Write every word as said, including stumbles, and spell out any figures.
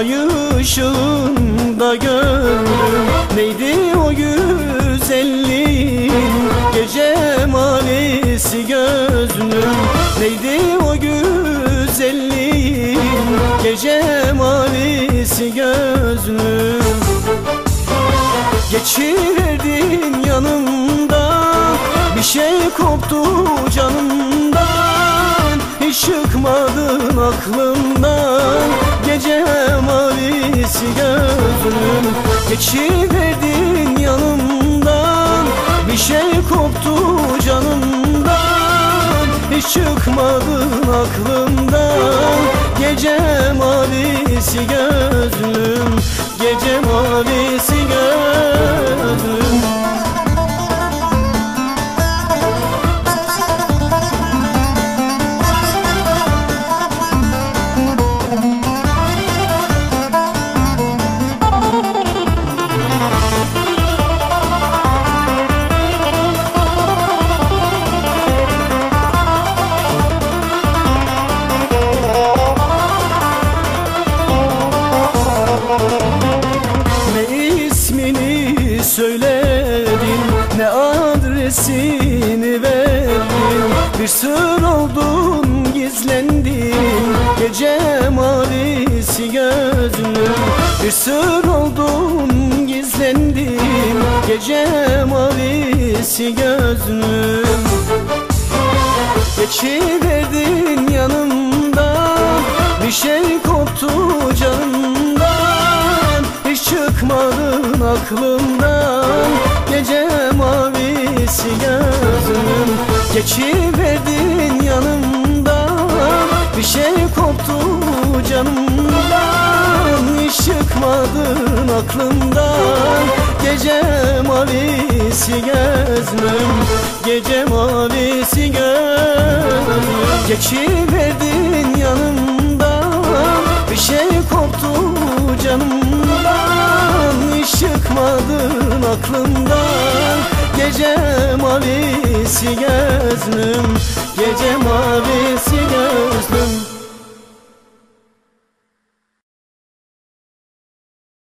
ay ışığında gördüm. Neydi o güzelliğin, gece mavisi gözlüm? Neydi o güzelliğin, gece mavisi gözlüm? Geçiverdin yanımdan, bir şey koptu canımdan. Hiç çıkmadın aklımdan, gece mavisi gözlüm. Geçiverdin yanımdan, bir şey koptu canımdan. Hiç çıkmadın aklımdan, gece mavisi gözlüm. Gece mavisi gözlüm. Söyledin, ne adresini verdin. Bir sır oldun, gizlendin, gece mavisi gözlüm. Bir sır oldun, gizlendin, gece mavisi gözlüm. Geçiverdin yanımdan, bir şey koptu canımdan. Hiç çıkmadın aklımdan, gece mavisi gözlüm. Geçiverdin yanımdan, bir şey koptu canımdan. Hiç çıkmadın aklımdan, gece mavisi gözlüm. Gece mavisi gözlüm. Geçiverdin yanımdan, bir şey koptu canımdan. Hiç çıkmadın aklımdan, gece mavisi gözlüm. Gece mavisi